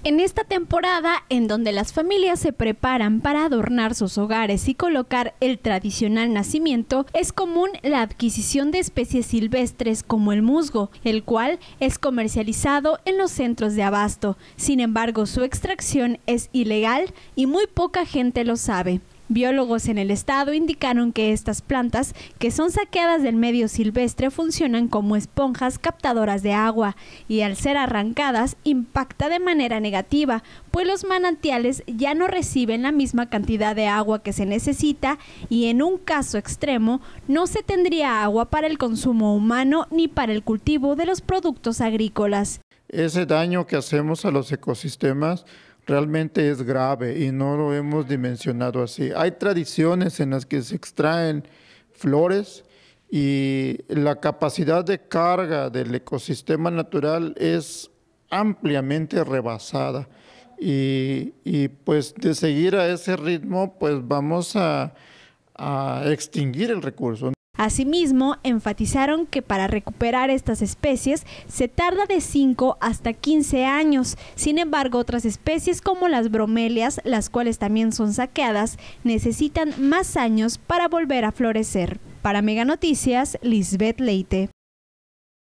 En esta temporada, en donde las familias se preparan para adornar sus hogares y colocar el tradicional nacimiento, es común la adquisición de especies silvestres como el musgo, el cual es comercializado en los centros de abasto. Sin embargo, su extracción es ilegal y muy poca gente lo sabe. Biólogos en el estado indicaron que estas plantas, que son saqueadas del medio silvestre, funcionan como esponjas captadoras de agua y al ser arrancadas impacta de manera negativa, pues los manantiales ya no reciben la misma cantidad de agua que se necesita y en un caso extremo no se tendría agua para el consumo humano ni para el cultivo de los productos agrícolas. Ese daño que hacemos a los ecosistemas realmente es grave y no lo hemos dimensionado así. Hay tradiciones en las que se extraen flores y la capacidad de carga del ecosistema natural es ampliamente rebasada y pues de seguir a ese ritmo pues vamos a extinguir el recurso. Asimismo, enfatizaron que para recuperar estas especies se tarda de 5 hasta 15 años. Sin embargo, otras especies como las bromelias, las cuales también son saqueadas, necesitan más años para volver a florecer. Para Mega Noticias, Lisbeth Leite.